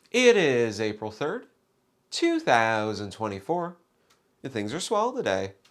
It is April 3rd, 2024, and things are swell today.